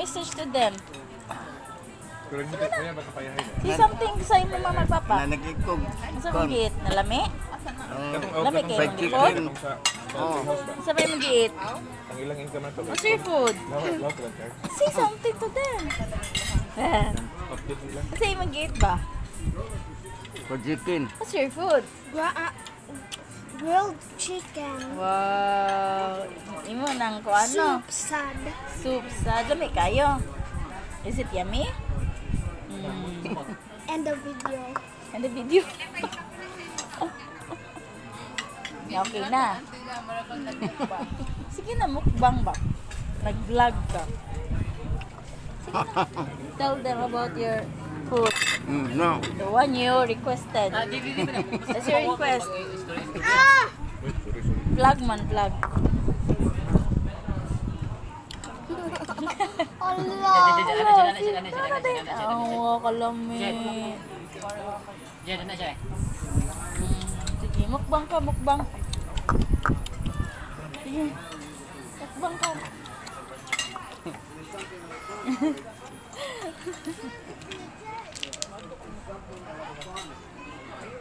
message to them. Pero hindi kaya baka payahin. Say something sa imo mama papa. Nagikog. Sa magiit na lami? Lami kayo ng food? Sa may magiit? Ang ilang income na to. What's your food? Say something to them. Say magiit ba? For chicken. What's your food? Grilled chicken. Wow. Imo nang ko ano? Soup sad. Soup sad. Lami kayo. Is it yummy? And the video. And the video. Okay na. Sige na, mukbang ba? Nag-vlog ka. Sige na. Tell them about your food. No. The one you requested. That's your request. Vlog man, vlog. Allah. Oo, kalamit. Diyan na siya. Sige, mukbang ka, mukbang. Sige, mukbang ka.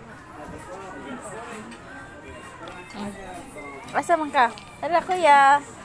Asa man ka? Tara, kuya.